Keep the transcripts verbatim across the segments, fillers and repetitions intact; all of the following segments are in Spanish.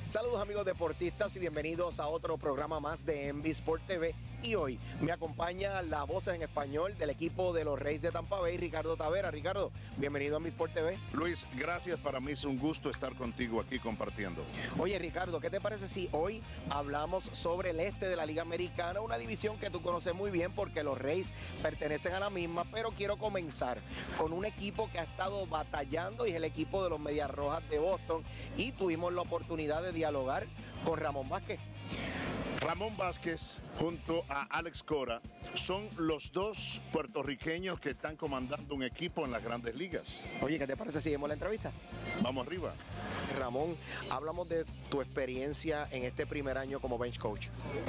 Saludos amigos deportistas y bienvenidos a otro programa más de Envy Sport T V. Y hoy me acompaña la voz en español del equipo de los Rays de Tampa Bay, Ricardo Tavera. Ricardo, bienvenido a Envy Sport T V. Luis, gracias, para mí es un gusto estar contigo aquí compartiendo. Oye Ricardo, ¿qué te parece si hoy hablamos sobre el este de la Liga Americana? Una división que tú conoces muy bien porque los Rays pertenecen a la misma, pero quiero comenzar con un equipo que ha estado batallando y es el equipo de los Medias Rojas de Boston, y tuvimos la oportunidad de dialogar con Ramón Vázquez. Ramón Vázquez junto a Alex Cora son los dos puertorriqueños que están comandando un equipo en las Grandes Ligas. Oye, ¿qué te parece si vemos la entrevista? Vamos arriba. Ramón, hablamos de tu experiencia en este primer año como bench coach.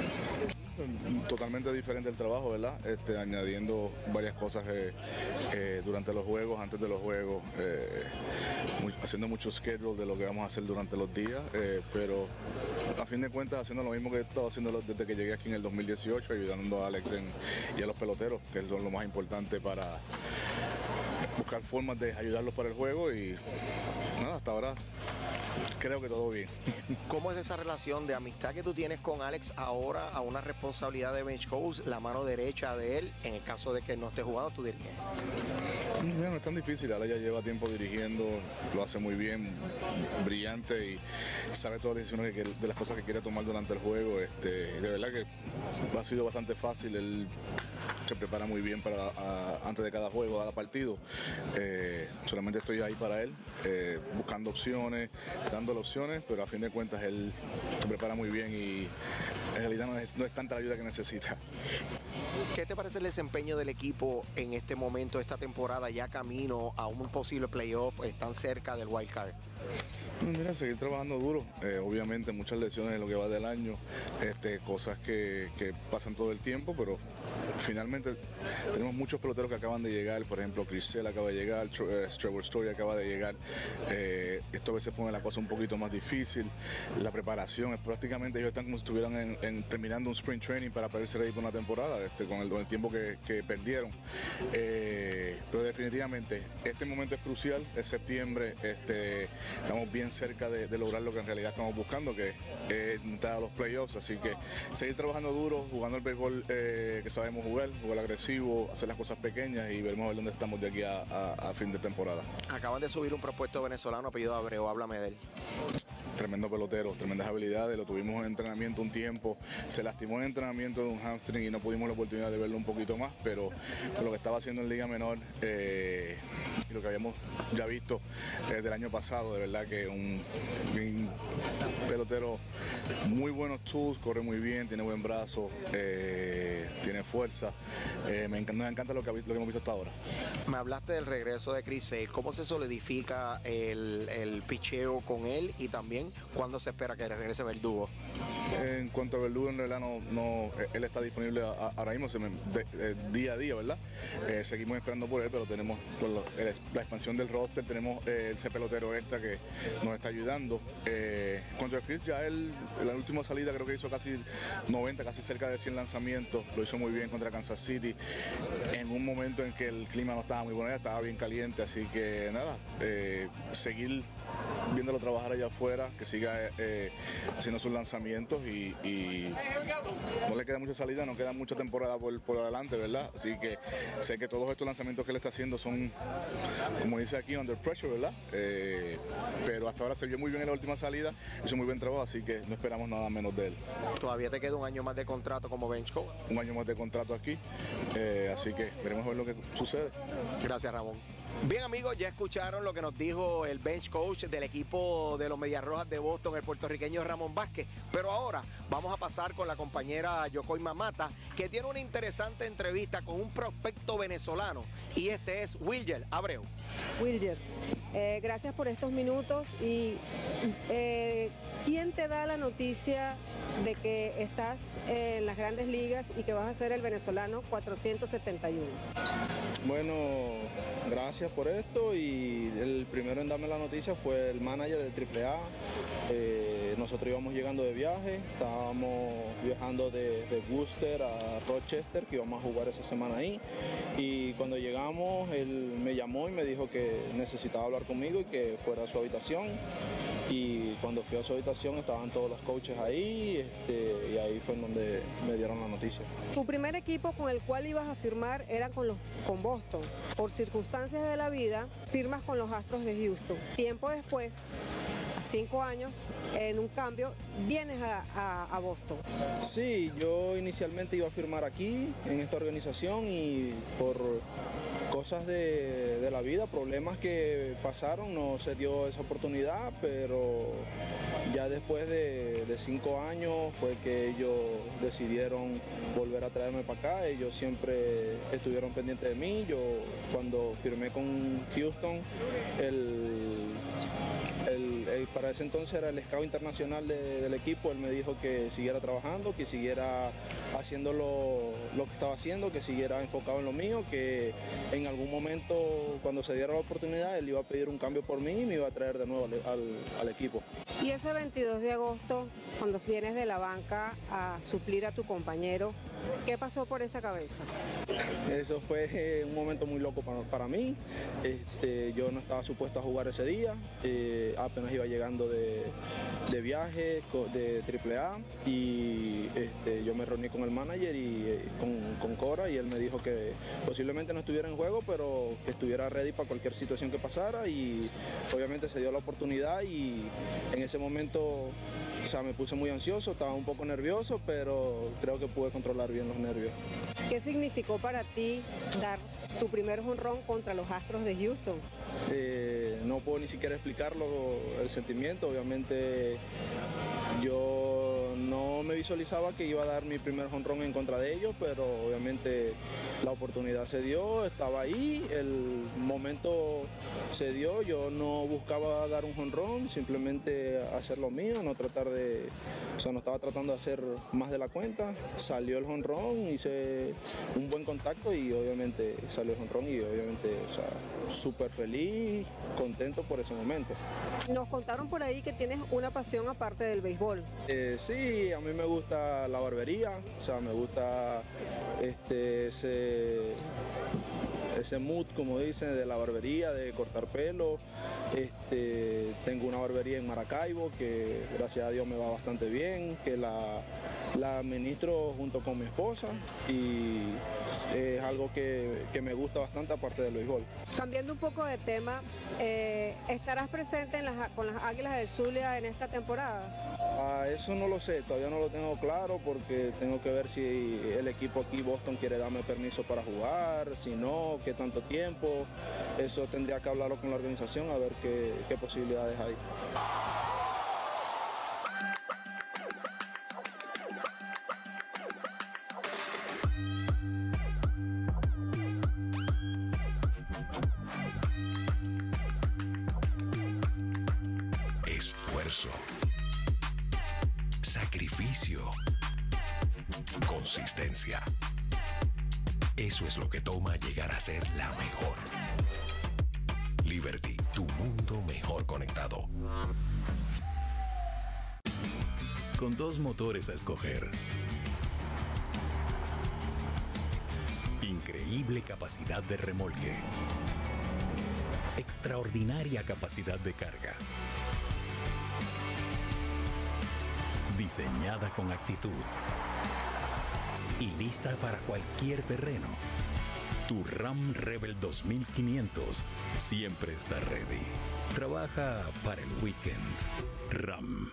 Totalmente diferente el trabajo, ¿verdad? Este, añadiendo varias cosas eh, eh, durante los juegos, antes de los juegos, eh, muy, haciendo mucho schedule de lo que vamos a hacer durante los días, eh, pero a fin de cuentas haciendo lo mismo que he estado haciendo desde que llegué aquí en el dos mil dieciocho, ayudando a Alex en, y a los peloteros, que es lo más importante para buscar formas de ayudarlos para el juego, y nada, hasta ahora creo que todo bien. ¿Cómo es esa relación de amistad que tú tienes con Alex ahora a una responsabilidad de bench coach, la mano derecha de él, en el caso de que no esté jugando, tú diriges? No, no es tan difícil, Alex ya lleva tiempo dirigiendo, lo hace muy bien, brillante, y sabe todas las decisiones que, de las cosas que quiere tomar durante el juego. Este, de verdad que ha sido bastante fácil, él se prepara muy bien para a, antes de cada juego, cada partido. Eh, solamente estoy ahí para él, eh, buscando opciones, dándole opciones, pero a fin de cuentas él se prepara muy bien y en realidad no es, no es tanta la ayuda que necesita. ¿Qué te parece el desempeño del equipo en este momento, esta temporada, ya camino a un posible playoff, están cerca del wild card? Mira, seguir trabajando duro, eh, obviamente muchas lesiones en lo que va del año, este, cosas que, que pasan todo el tiempo, pero finalmente tenemos muchos peloteros que acaban de llegar. Por ejemplo, Chris Sale acaba de llegar, Trevor Story acaba de llegar. Eh, esto a veces pone la cosa un poquito más difícil. La preparación es prácticamente, ellos están como si estuvieran en, en, terminando un sprint training para poderse ready por una temporada, este, con, el, con el tiempo que, que perdieron. Eh, pero definitivamente este momento es crucial, es septiembre, este, estamos bien cerca de, de lograr lo que en realidad estamos buscando, que es entrar a los playoffs. Así que seguir trabajando duro, jugando el béisbol eh, que sabemos jugar, jugar agresivo, hacer las cosas pequeñas, y veremos a ver dónde estamos de aquí a, a, a fin de temporada. Acaban de subir un propuesto venezolano apellido Abreu, háblame de él. Tremendo pelotero, tremendas habilidades, lo tuvimos en entrenamiento un tiempo, se lastimó en entrenamiento de un hamstring y no pudimos la oportunidad de verlo un poquito más, pero con lo que estaba haciendo en Liga Menor eh, y lo que habíamos ya visto eh, del año pasado, de verdad que un, un pelotero, muy buenos tools, corre muy bien, tiene buen brazo, eh, tiene fuerza, eh, me encanta, nos encanta lo que, lo que hemos visto hasta ahora. Me hablaste del regreso de Chris Sale, ¿cómo se solidifica el, el picheo con él, y también cuándo se espera que regrese Verdugo? En cuanto a Verdugo, en realidad no, no, él está disponible a, a, ahora mismo, se me, de, de, día a día, ¿verdad? Eh, seguimos esperando por él, pero tenemos por lo, el, la expansión del roster, tenemos eh, ese pelotero extra que nos está ayudando. Eh, en cuanto a Chris, ya él, en la última salida creo que hizo casi noventa, casi cerca de cien lanzamientos, lo hizo muy bien contra Kansas City, en un momento en que el clima no estaba muy bueno, ya estaba bien caliente, así que nada, eh, seguir viéndolo trabajar allá afuera, que siga eh, haciendo sus lanzamientos, y, y no le queda mucha salida, no queda mucha temporada por, por adelante, ¿verdad? Así que sé que todos estos lanzamientos que él está haciendo son, como dice aquí, under pressure, ¿verdad? Eh, pero hasta ahora se vio muy bien en la última salida, hizo muy buen trabajo, así que no esperamos nada menos de él. ¿Todavía te queda un año más de contrato como bench coach? Un año más de contrato aquí, eh, así que veremos a ver lo que sucede. Gracias, Ramón. Bien amigos, ya escucharon lo que nos dijo el bench coach del equipo de los Medias Rojas de Boston, el puertorriqueño Ramón Vázquez. Pero ahora vamos a pasar con la compañera Yocoima Mata, que tiene una interesante entrevista con un prospecto venezolano, y este es Wilyer Abreu. Wilyer, eh, gracias por estos minutos. Y eh, ¿quién te da la noticia de que estás en las Grandes Ligas y que vas a ser el venezolano cuatrocientos setenta y uno? Bueno, gracias por esto, y el primero en darme la noticia fue el manager de triple A. Eh, Eh, nosotros íbamos llegando de viaje, estábamos viajando de, de Worcester a Rochester, que íbamos a jugar esa semana ahí. Y cuando llegamos, él me llamó y me dijo que necesitaba hablar conmigo y que fuera a su habitación. Y cuando fui a su habitación estaban todos los coaches ahí, este, y ahí fue en donde me dieron la noticia. Tu primer equipo con el cual ibas a firmar era con, los, con Boston. Por circunstancias de la vida, firmas con los Astros de Houston. Tiempo después, cinco años, en un cambio, vienes a, a, a Boston. Sí, yo inicialmente iba a firmar aquí, en esta organización, y por cosas de, de la vida, problemas que pasaron, no se dio esa oportunidad, pero ya después de, de cinco años fue que ellos decidieron volver a traerme para acá. Ellos siempre estuvieron pendientes de mí. Yo cuando firmé con Houston, el El, el, para ese entonces era el scout internacional de, del equipo, él me dijo que siguiera trabajando, que siguiera haciendo lo, lo que estaba haciendo, que siguiera enfocado en lo mío, que en algún momento cuando se diera la oportunidad él iba a pedir un cambio por mí y me iba a traer de nuevo al, al, al equipo. Y ese veintidós de agosto, cuando vienes de la banca a suplir a tu compañero, ¿qué pasó por esa cabeza? Eso fue un momento muy loco para, para mí. Este, yo no estaba supuesto a jugar ese día, eh, apenas iba llegando de, de viaje de triple A y este, yo me reuní con el manager y eh, con, con Cora y él me dijo que posiblemente no estuviera en juego, pero que estuviera ready para cualquier situación que pasara, y obviamente se dio la oportunidad y en ese momento, o sea, me puse muy ansioso, estaba un poco nervioso, pero creo que pude controlar bien los nervios. ¿Qué significó para ti dar tu primer jonrón contra los Astros de Houston? Eh, no puedo ni siquiera explicarlo, el sentimiento. Obviamente yo no me visualizaba que iba a dar mi primer jonrón en contra de ellos, pero obviamente la oportunidad se dio, estaba ahí, el momento se dio, yo no buscaba dar un jonrón, simplemente hacer lo mío, no tratar de, o sea, no estaba tratando de hacer más de la cuenta, salió el jonrón, hice un buen contacto y obviamente salió el jonrón y obviamente, o sea, súper feliz, contento por ese momento. Nos contaron por ahí que tienes una pasión aparte del béisbol. Eh, sí, a mí me gusta la barbería, o sea, me gusta este, ese, ese mood, como dicen, de la barbería, de cortar pelo. Este, tengo una barbería en Maracaibo que gracias a Dios me va bastante bien, que la, la administro junto con mi esposa y es algo que, que me gusta bastante aparte del béisbol. Cambiando un poco de tema, eh, ¿estarás presente en las, con las Águilas del Zulia en esta temporada? Ah, eso no lo sé, todavía no lo tengo claro porque tengo que ver si el equipo aquí, Boston, quiere darme permiso para jugar, si no, qué tanto tiempo. Eso tendría que hablarlo con la organización a ver qué, qué posibilidades hay. Esfuerzo, sacrificio, consistencia. Eso es lo que toma llegar a ser la mejor. Liberty, tu mundo mejor conectado. Con dos motores a escoger, increíble capacidad de remolque, extraordinaria capacidad de carga, diseñada con actitud y lista para cualquier terreno. Tu Ram Rebel dos mil quinientos siempre está ready. Trabaja para el weekend. Ram.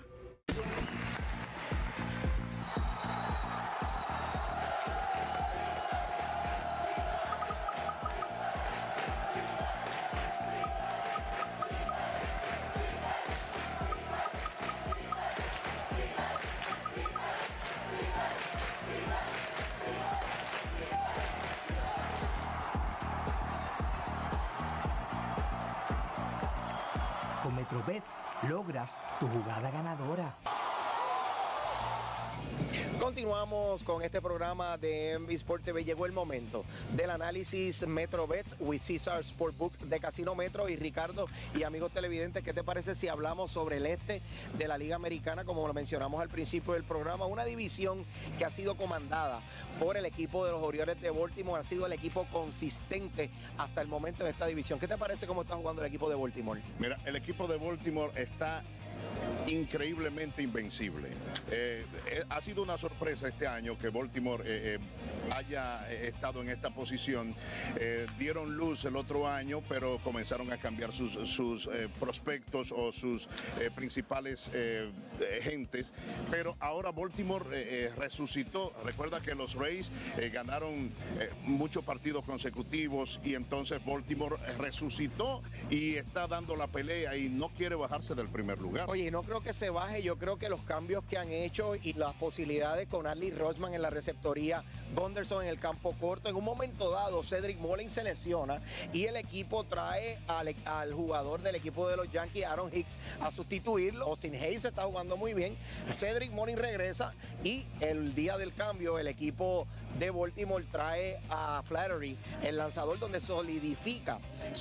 Con Metrobets logras tu jugada ganadora. Continuamos con este programa de M V Sport T V. Llegó el momento del análisis MetroBets with Caesar Sportbook de Casino Metro. Y Ricardo y amigos televidentes, ¿qué te parece si hablamos sobre el este de la Liga Americana? Como lo mencionamos al principio del programa, una división que ha sido comandada por el equipo de los Orioles de Baltimore, ha sido el equipo consistente hasta el momento en esta división. ¿Qué te parece cómo está jugando el equipo de Baltimore? Mira, el equipo de Baltimore está increíblemente invencible. Eh, eh, ha sido una sorpresa este año que Baltimore eh, eh, haya estado en esta posición. Eh, dieron luz el otro año, pero comenzaron a cambiar sus, sus eh, prospectos o sus eh, principales eh, gentes. Pero ahora Baltimore eh, eh, resucitó. Recuerda que los Rays eh, ganaron eh, muchos partidos consecutivos y entonces Baltimore resucitó y está dando la pelea y no quiere bajarse del primer lugar. Oye, no creo que se baje. Yo creo que los cambios que han hecho y las posibilidades con Adley Rutschman en la receptoría, Gunderson en el campo corto, en un momento dado Cedric Mullins se lesiona y el equipo trae al, al jugador del equipo de los Yankees, Aaron Hicks, a sustituirlo. Austin Hayes está jugando muy bien, Cedric Mullins regresa y el día del cambio el equipo de Baltimore trae a Flaherty, el lanzador, donde solidifica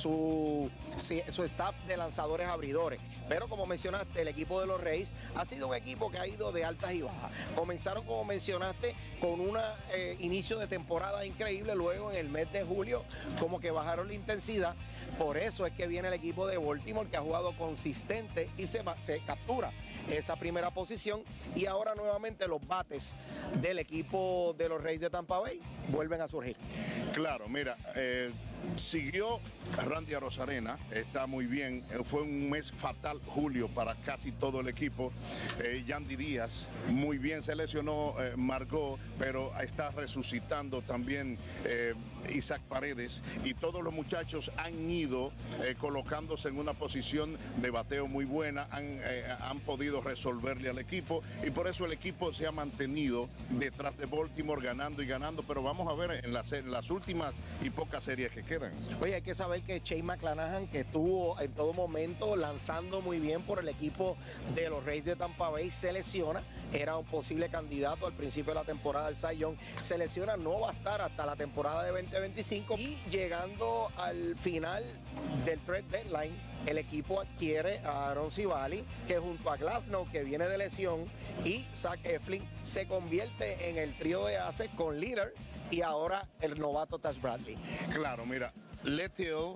su, su staff de lanzadores abridores. Pero como mencionaste, el equipo de los Rays ha sido un equipo que ha ido de altas y bajas. Comenzaron, como mencionaste, con un eh, inicio de temporada increíble, luego en el mes de julio como que bajaron la intensidad. Por eso es que viene el equipo de Baltimore, que ha jugado consistente y se, se captura esa primera posición, y ahora nuevamente los bates del equipo de los Rays de Tampa Bay vuelven a surgir. Claro, mira, eh, siguió Randy Arozarena, está muy bien. Fue un mes fatal, julio, para casi todo el equipo. Eh, Yandy Díaz, muy bien, se lesionó eh, Margot, pero está resucitando también eh, Isaac Paredes, y todos los muchachos han ido eh, colocándose en una posición de bateo muy buena, han, eh, han podido resolverle al equipo, y por eso el equipo se ha mantenido detrás de Baltimore, ganando y ganando. Pero vamos a ver en las, en las últimas y pocas series que quedan. Oye, hay que saber que Shane McClanahan, que estuvo en todo momento lanzando muy bien por el equipo de los Rays de Tampa Bay, se lesiona. Era un posible candidato al principio de la temporada del Cy Young. Se lesiona, no va a estar hasta la temporada de veinte veinticinco. Y llegando al final del trade deadline, el equipo adquiere a Aaron Civale, que junto a Glasnow, que viene de lesión, y Zach Eflin, se convierte en el trío de aces con Lillard y ahora el novato Taz Bradley. Claro, mira, Lethiel,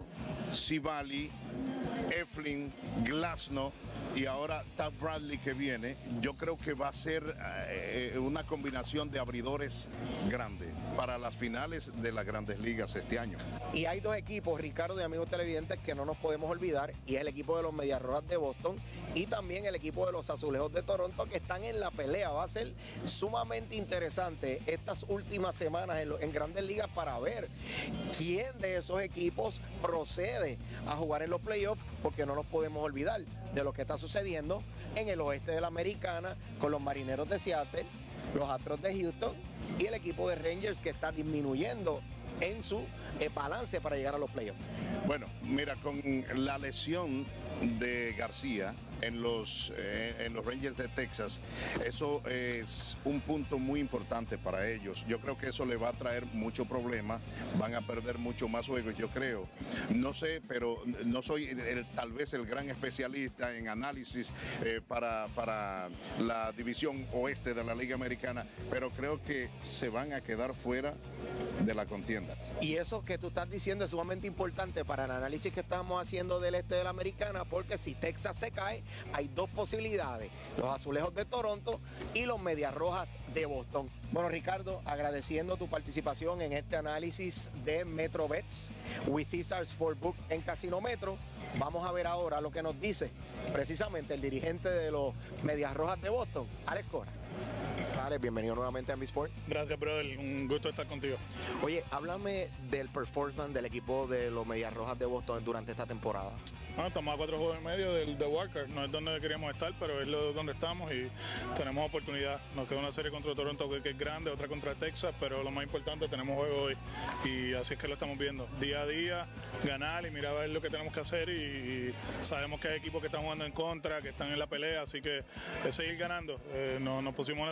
Civale, Eflin, Glasnow y ahora Taz Bradley que viene. Yo creo que va a ser eh, una combinación de abridores grande para las finales de las Grandes Ligas este año. Y hay dos equipos, Ricardo y amigos televidentes, que no nos podemos olvidar, y es el equipo de los Medias Rojas de Boston y también el equipo de los Azulejos de Toronto, que están en la pelea. Va a ser sumamente interesante estas últimas semanas en, lo, en Grandes Ligas para ver quién de esos equipos procede a jugar en los playoffs, porque no nos podemos olvidar de lo que está sucediendo en el oeste de la Americana con los Marineros de Seattle, los Astros de Houston y el equipo de Rangers, que está disminuyendo en su eh, balance para llegar a los playoffs. Bueno, mira, con la lesión de García en los, eh, en los Rangers de Texas, eso es un punto muy importante para ellos. Yo creo que eso le va a traer mucho problema, van a perder mucho más juegos, yo creo. No sé, pero no soy el, tal vez el gran especialista en análisis eh, para, para la división oeste de la Liga Americana, pero creo que se van a quedar fuera de la contienda. Y eso que tú estás diciendo es sumamente importante para el análisis que estamos haciendo del este de la Americana, porque si Texas se cae, hay dos posibilidades: los Azulejos de Toronto y los Medias Rojas de Boston. Bueno, Ricardo, agradeciendo tu participación en este análisis de MetroBets with Caesar Sportbook en Casino Metro. Vamos a ver ahora lo que nos dice precisamente el dirigente de los Medias Rojas de Boston, Alex Cora. Alex, bienvenido nuevamente a Mi Sport. Gracias, brother. Un gusto estar contigo. Oye, háblame del performance del equipo de los Medias Rojas de Boston durante esta temporada. Bueno, estamos a cuatro juegos y medio del de Walker. No es donde queríamos estar, pero es lo, donde estamos y tenemos oportunidad. Nos queda una serie contra Toronto que es grande, otra contra Texas, pero lo más importante, tenemos juego hoy. Y así es que lo estamos viendo. Día a día, ganar y mirar a ver lo que tenemos que hacer. Y, y sabemos que hay equipos que están jugando en contra, que están en la pelea, así que es seguir ganando. Eh, nos, nos pusimos en una situación difícil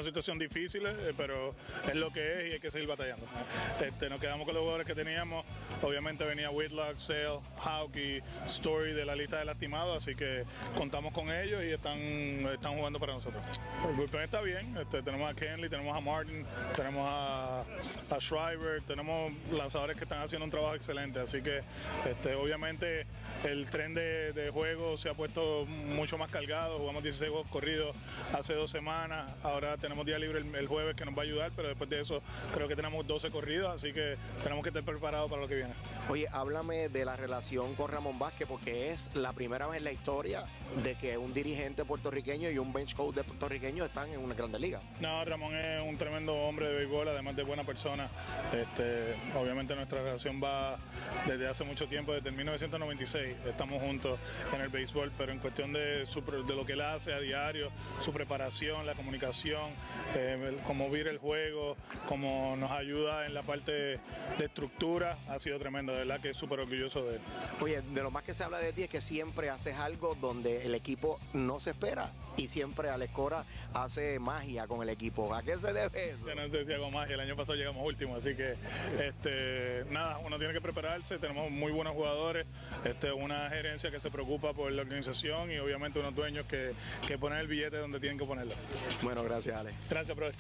difíciles, eh, pero es lo que es y hay que seguir batallando. Este, nos quedamos con los jugadores que teníamos. Obviamente venía Whitlock, Sale, Houck y Story de la lista de lastimados, así que contamos con ellos y están, están jugando para nosotros. El bullpen está bien, este, tenemos a Kenley, tenemos a Martin, tenemos a, a Schreiber, tenemos lanzadores que están haciendo un trabajo excelente, así que este, obviamente el tren de, de juego se ha puesto mucho más cargado, jugamos dieciséis juegos corridos hace dos semanas, ahora tenemos día libre el, el jueves que nos va a ayudar, pero después de eso creo que tenemos doce corridos, así que tenemos que estar preparados para lo que viene. Oye, háblame de la relación con Ramón Vázquez, porque es la primera vez en la historia de que un dirigente puertorriqueño y un bench coach de puertorriqueño están en una grande liga. No, Ramón es un tremendo hombre de béisbol, además de buena persona. Este, obviamente nuestra relación va desde hace mucho tiempo, desde mil novecientos noventa y seis, estamos juntos en el béisbol, pero en cuestión de, su, de lo que él hace a diario, su preparación, la comunicación, eh, cómo vira el juego, cómo nos ayuda en la parte de, de estructura, ha sido tremendo, de verdad que es súper orgulloso de él. Oye, de lo más que se habla de ti es que siempre haces algo donde el equipo no se espera y siempre Alex Cora hace magia con el equipo. ¿A qué se debe eso? Yo no sé si hago magia, el año pasado llegamos último, así que este, nada, uno tiene que prepararse, tenemos muy buenos jugadores, este, una gerencia que se preocupa por la organización y obviamente unos dueños que, que ponen el billete donde tienen que ponerlo. Bueno, gracias, Alex. Gracias, brother.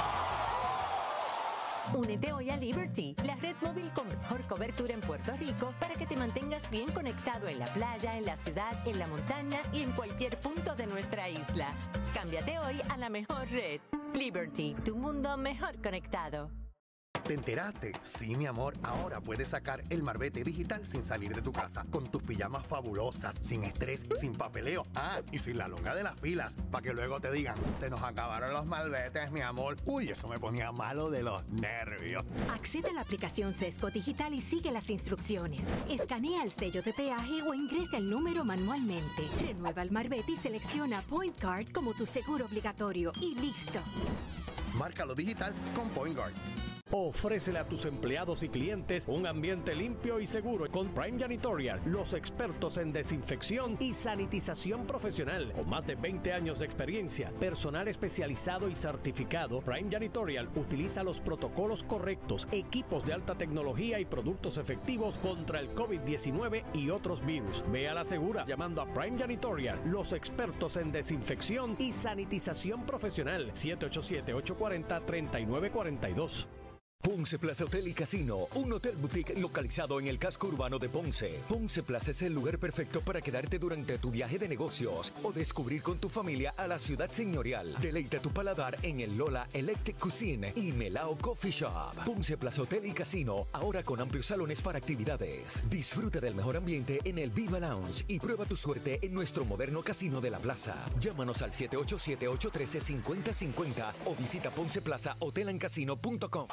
Únete hoy a Liberty, la red móvil con mejor cobertura en Puerto Rico para que te mantengas bien conectado en la playa, en la ciudad, en la montaña y en cualquier punto de nuestra isla. Cámbiate hoy a la mejor red. Liberty, tu mundo mejor conectado. ¿Te enteraste? Sí, mi amor, ahora puedes sacar el marbete digital sin salir de tu casa, con tus pijamas fabulosas, sin estrés, sin papeleo, ah, y sin la longa de las filas, para que luego te digan, se nos acabaron los malbetes, mi amor. Uy, eso me ponía malo de los nervios. Accede a la aplicación Sesco Digital y sigue las instrucciones. Escanea el sello de peaje o ingresa el número manualmente. Renueva el marbete y selecciona Point Card como tu seguro obligatorio y listo. Márcalo digital con Point Guard. Ofrécele a tus empleados y clientes un ambiente limpio y seguro con Prime Janitorial, los expertos en desinfección y sanitización profesional. Con más de veinte años de experiencia, personal especializado y certificado, Prime Janitorial utiliza los protocolos correctos, equipos de alta tecnología y productos efectivos contra el COVID diecinueve y otros virus. Ve a la segura llamando a Prime Janitorial, los expertos en desinfección y sanitización profesional. siete ocho siete, ocho cuatro cero, tres nueve cuatro dos. Ponce Plaza Hotel y Casino, un hotel boutique localizado en el casco urbano de Ponce. Ponce Plaza es el lugar perfecto para quedarte durante tu viaje de negocios o descubrir con tu familia a la ciudad señorial. Deleita tu paladar en el Lola Electric Cuisine y Melao Coffee Shop. Ponce Plaza Hotel y Casino, ahora con amplios salones para actividades. Disfruta del mejor ambiente en el Viva Lounge y prueba tu suerte en nuestro moderno casino de la plaza. Llámanos al siete ocho siete, ocho uno tres, cinco cero cinco cero o visita ponce plaza hotel and casino punto com.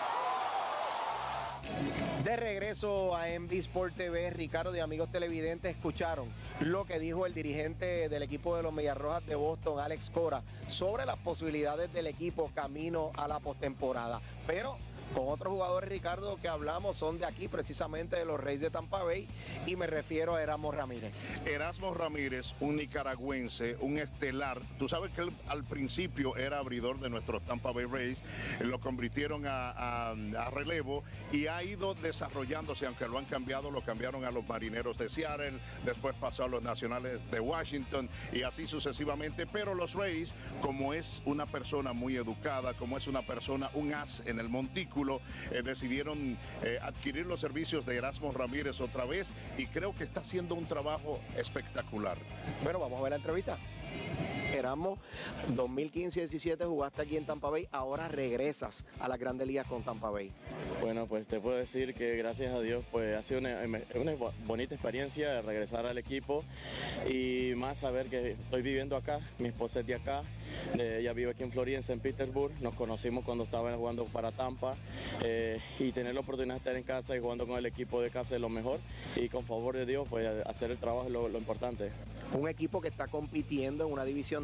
De regreso a M D Sport T V, Ricardo y amigos televidentes, escucharon lo que dijo el dirigente del equipo de los Medias Rojas de Boston, Alex Cora, sobre las posibilidades del equipo camino a la postemporada. Pero con otros jugadores, Ricardo, que hablamos son de aquí, precisamente de los Rays de Tampa Bay, y me refiero a Erasmo Ramírez. Erasmo Ramírez, un nicaragüense, un estelar. Tú sabes que él al principio era abridor de nuestros Tampa Bay Rays, lo convirtieron a, a, a relevo y ha ido desarrollándose, aunque lo han cambiado, lo cambiaron a los Marineros de Seattle, después pasó a los Nacionales de Washington y así sucesivamente, pero los Rays, como es una persona muy educada, como es una persona, un as en el montículo, Eh, decidieron eh, adquirir los servicios de Erasmo Ramírez otra vez y creo que está haciendo un trabajo espectacular. Bueno, vamos a ver la entrevista. Erasmo, dos mil quince diecisiete jugaste aquí en Tampa Bay, ahora regresas a las Grandes Ligas con Tampa Bay. Bueno, pues te puedo decir que gracias a Dios pues ha sido una, una bonita experiencia regresar al equipo y más saber que estoy viviendo acá, mi esposa es de acá, eh, ella vive aquí en Florida, en Saint Petersburg, nos conocimos cuando estaba jugando para Tampa eh, y tener la oportunidad de estar en casa y jugando con el equipo de casa es lo mejor y con favor de Dios pues hacer el trabajo es lo, lo importante. Un equipo que está compitiendo en una división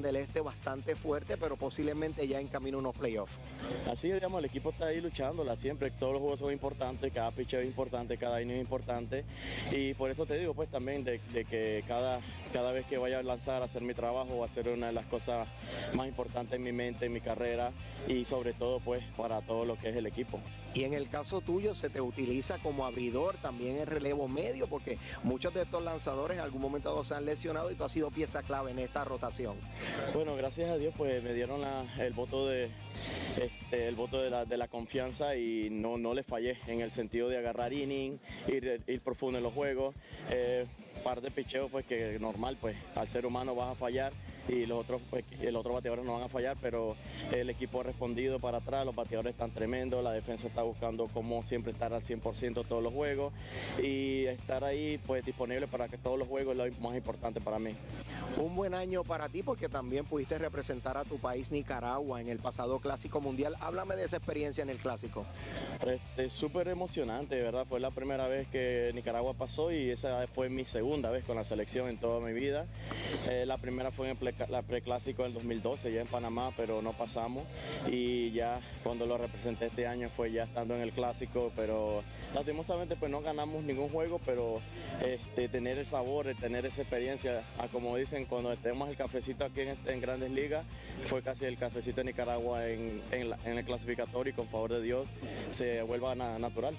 del Este bastante fuerte, pero posiblemente ya en camino a unos playoffs. Así es, digamos, el equipo está ahí luchándola siempre, todos los juegos son importantes, cada picheo es importante, cada inning es importante, y por eso te digo pues también de, de que cada, cada vez que vaya a lanzar, a hacer mi trabajo, va a ser una de las cosas más importantes en mi mente, en mi carrera, y sobre todo pues para todo lo que es el equipo. Y en el caso tuyo se te utiliza como abridor también en relevo medio, porque muchos de estos lanzadores en algún momento se han lesionado y tú has sido pieza clave en esta rotación. Bueno, gracias a Dios pues me dieron la, el voto de este, el voto de la, de la confianza y no, no le fallé en el sentido de agarrar inning, ir, ir profundo en los juegos, eh, par de picheos pues que normal pues al ser humano vas a fallar y los otros pues los otros bateadores no van a fallar, pero el equipo ha respondido para atrás, los bateadores están tremendos, la defensa está buscando cómo siempre estar al cien por ciento todos los juegos y estar ahí pues disponible para que todos los juegos es lo más importante para mí. Un buen año para ti porque también pudiste representar a tu país Nicaragua en el pasado Clásico Mundial. Háblame de esa experiencia en el Clásico. Este, súper emocionante, de verdad, fue la primera vez que Nicaragua pasó y esa fue mi segunda vez con la selección en toda mi vida. Eh, la primera fue en el la preclásico del dos mil doce ya en Panamá, pero no pasamos y ya cuando lo representé este año fue ya estando en el Clásico, pero lastimosamente pues no ganamos ningún juego, pero este, tener el sabor, el tener esa experiencia, a como dicen, cuando tenemos el cafecito aquí en, en Grandes Ligas, fue casi el cafecito de Nicaragua en, en, la, en el clasificatorio y con favor de Dios se vuelva na, natural.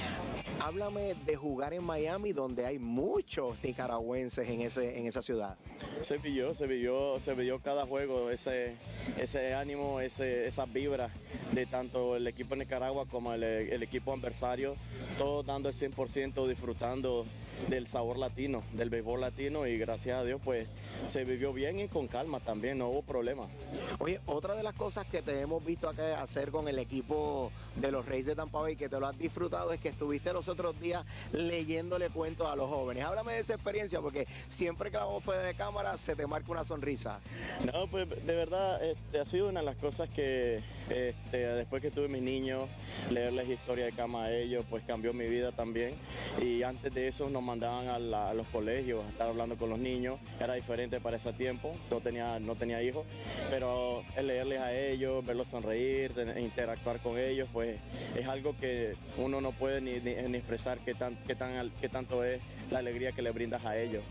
Háblame de jugar en Miami, donde hay muchos nicaragüenses en, ese, en esa ciudad. Se vivió, se vivió, se vivió cada juego, ese, ese ánimo, ese, esa vibra de tanto el equipo de Nicaragua como el, el equipo adversario, todos dando el cien por ciento, disfrutando del sabor latino, del béisbol latino y gracias a Dios pues se vivió bien y con calma también, no hubo problema. Oye, otra de las cosas que te hemos visto acá hacer con el equipo de los Rays de Tampa Bay, que te lo has disfrutado, es que estuviste los otros días leyéndole cuentos a los jóvenes. Háblame de esa experiencia porque siempre que vamos fuera de cámara se te marca una sonrisa. No, pues de verdad este, ha sido una de las cosas que este, después que tuve mis niños, leerles historia de cama a ellos, pues cambió mi vida también y antes de eso nos mandaban a, la, a los colegios a estar hablando con los niños, era diferente para ese tiempo, no tenía, no tenía hijos, pero el leerles a ellos, verlos sonreír, interactuar con ellos, pues es algo que uno no puede ni, ni, ni expresar qué, tan, qué, tan, qué tanto es la alegría que le brindas a ellos.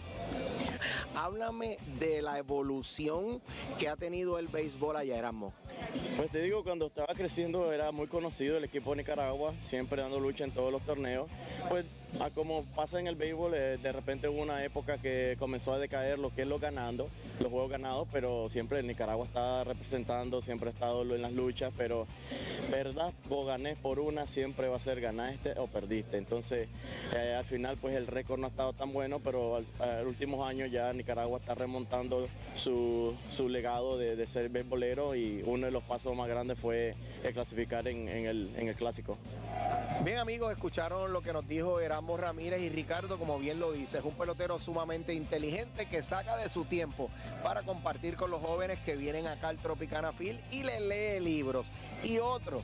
Háblame de la evolución que ha tenido el béisbol allá, Erasmo. Pues te digo, cuando estaba creciendo era muy conocido el equipo de Nicaragua, siempre dando lucha en todos los torneos. Pues a como pasa en el béisbol, eh, de repente hubo una época que comenzó a decaer lo que es los ganando, los juegos ganados, pero siempre Nicaragua está representando, siempre ha estado en las luchas, pero verdad, vos ganés por una, siempre va a ser ganaste o perdiste. Entonces, eh, al final, pues el récord no ha estado tan bueno, pero al, al últimos años ya Nicaragua está remontando su, su legado de, de ser beisbolero y uno de los pasos más grandes fue el clasificar en, en, el, en el Clásico. Bien amigos, escucharon lo que nos dijo Erasmo Ramírez y Ricardo, como bien lo dice, es un pelotero sumamente inteligente que saca de su tiempo para compartir con los jóvenes que vienen acá al Tropicana Field y le lee libros. Y otro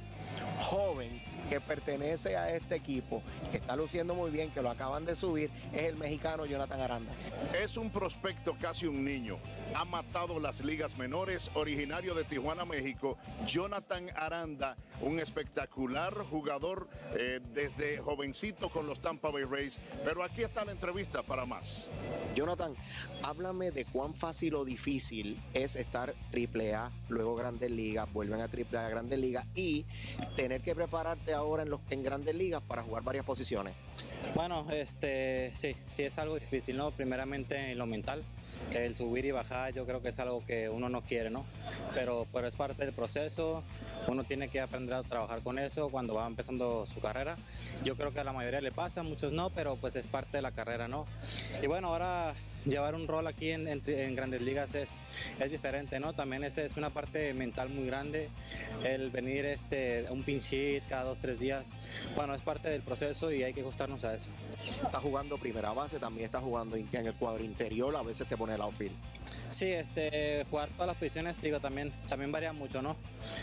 joven que pertenece a este equipo, que está luciendo muy bien, que lo acaban de subir, es el mexicano Jonathan Aranda. Es un prospecto, casi un niño. Ha matado las ligas menores, originario de Tijuana, México. Jonathan Aranda, un espectacular jugador eh, desde jovencito con los Tampa Bay Rays. Pero aquí está la entrevista para más. Jonathan, háblame de cuán fácil o difícil es estar triple A, luego Grandes Ligas, vuelven a triple A, Grandes Ligas y tener que prepararte ahora en, los, en Grandes Ligas para jugar varias posiciones. Bueno, este, sí, sí es algo difícil, ¿no? Primeramente en lo mental. El subir y bajar yo creo que es algo que uno no quiere, ¿no? Pero, pero es parte del proceso, uno tiene que aprender a trabajar con eso cuando va empezando su carrera. Yo creo que a la mayoría le pasa, a muchos no, pero pues es parte de la carrera, ¿no? Y bueno, ahora llevar un rol aquí en, en, en Grandes Ligas es, es diferente, ¿no? También es, es una parte mental muy grande, el venir este, un pinch hit cada dos, tres días, bueno, es parte del proceso y hay que ajustarnos a eso. Está jugando primera base, también está jugando en el cuadro interior, a veces te pone el outfield. Sí, este, jugar todas las posiciones, digo, también, también varía mucho, ¿no?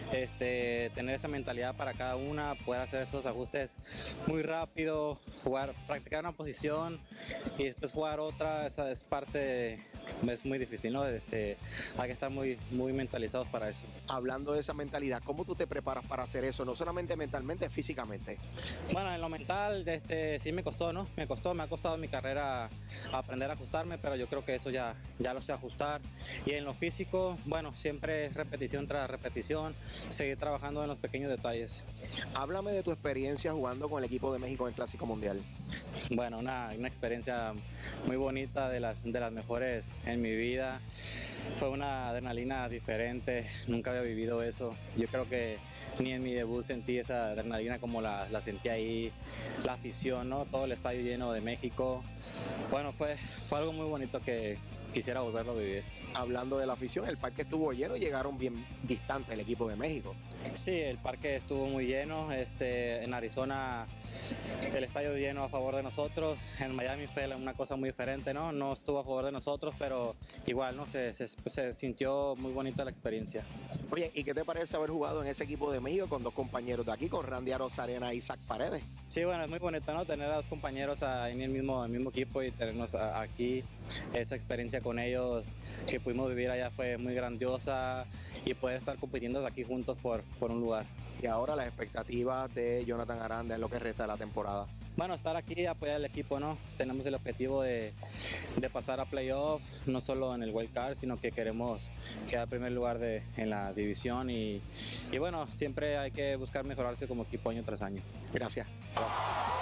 Este, tener esa mentalidad para cada una, poder hacer esos ajustes muy rápido, jugar, practicar una posición y después jugar otra, esa es parte de, es muy difícil, ¿no? Este, hay que estar muy, muy mentalizados para eso. Hablando de esa mentalidad, ¿cómo tú te preparas para hacer eso? No solamente mentalmente, físicamente. Bueno, en lo mental este, sí me costó, ¿no? Me costó, me ha costado mi carrera aprender a ajustarme, pero yo creo que eso ya, ya lo sé ajustar. Y en lo físico, bueno, siempre repetición tras repetición, seguir trabajando en los pequeños detalles. Háblame de tu experiencia jugando con el equipo de México en el Clásico Mundial. Bueno, una, una experiencia muy bonita, de las, de las mejores en mi vida. Fue una adrenalina diferente, nunca había vivido eso. Yo creo que ni en mi debut sentí esa adrenalina como la, la sentí ahí, la afición, ¿no? Todo el estadio lleno de México. Bueno, fue, fue algo muy bonito que quisiera volverlo a vivir. Hablando de la afición, el parque estuvo lleno y llegaron bien distantes el equipo de México. Sí, el parque estuvo muy lleno. Este, en Arizona el estadio lleno a favor de nosotros. En Miami fue una cosa muy diferente, ¿no? No estuvo a favor de nosotros, pero igual, ¿no? Se, se, se sintió muy bonita la experiencia. Oye, ¿y qué te parece haber jugado en ese equipo de México con dos compañeros de aquí, con Randy Arozarena y Isaac Paredes? Sí, bueno, es muy bonito, ¿no? Tener a dos compañeros en el mismo, el mismo equipo y tenernos aquí. Esa experiencia con ellos que pudimos vivir allá fue muy grandiosa y poder estar compitiendo aquí juntos por, por un lugar. Y ahora las expectativas de Jonathan Aranda en lo que resta de la temporada. Bueno, estar aquí y apoyar al equipo, ¿no? Tenemos el objetivo de, de pasar a playoff, no solo en el wild card, sino que queremos quedar en primer lugar de, en la división y, y bueno, siempre hay que buscar mejorarse como equipo año tras año. Gracias. Gracias.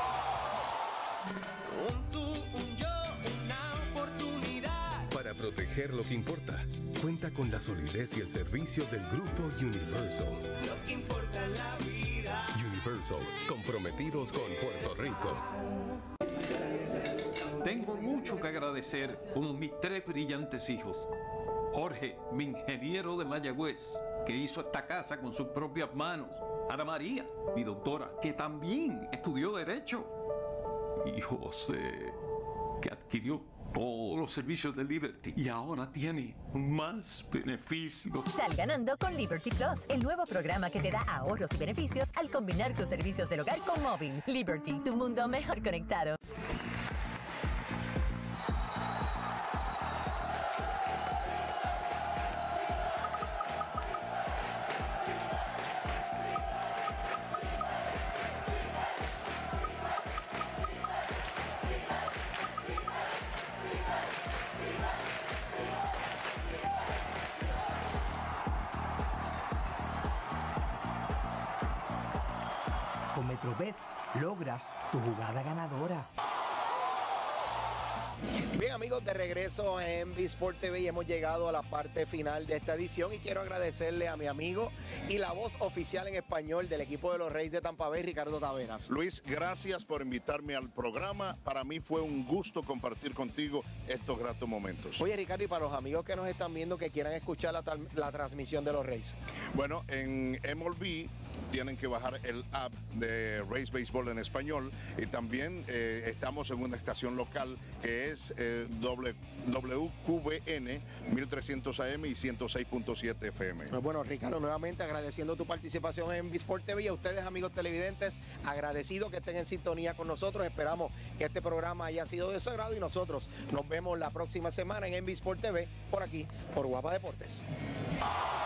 Para proteger lo que importa, cuenta con la solidez y el servicio del Grupo Universal. Lo que importa es la vida. Universal, comprometidos con Puerto Rico. Tengo mucho que agradecer a mis tres brillantes hijos. Jorge, mi ingeniero de Mayagüez, que hizo esta casa con sus propias manos. Ana María, mi doctora, que también estudió Derecho. Y José, que adquirió todos los servicios de Liberty y ahora tiene más beneficios. Sal ganando con Liberty Plus, el nuevo programa que te da ahorros y beneficios al combinar tus servicios del hogar con móvil. Liberty, tu mundo mejor conectado. Con Metrobets logras tu jugada ganadora. Bien, amigos, de regreso en B Sport T V y hemos llegado a la parte final de esta edición y quiero agradecerle a mi amigo y la voz oficial en español del equipo de los Reyes de Tampa Bay, Ricardo Taveras. Luis, gracias por invitarme al programa. Para mí fue un gusto compartir contigo estos gratos momentos. Oye, Ricardo, y para los amigos que nos están viendo que quieran escuchar la, la transmisión de los Reyes. Bueno, en M L B tienen que bajar el app de Rays Baseball en español y también eh, estamos en una estación local que es eh, W Q V N mil trescientos A M y ciento seis punto siete F M. Pues bueno, Ricardo, nuevamente agradeciendo tu participación en B Sport T V y a ustedes, amigos televidentes, agradecido que estén en sintonía con nosotros. Esperamos que este programa haya sido de su agrado y nosotros nos vemos la próxima semana en B Sport T V por aquí, por Guapa Deportes.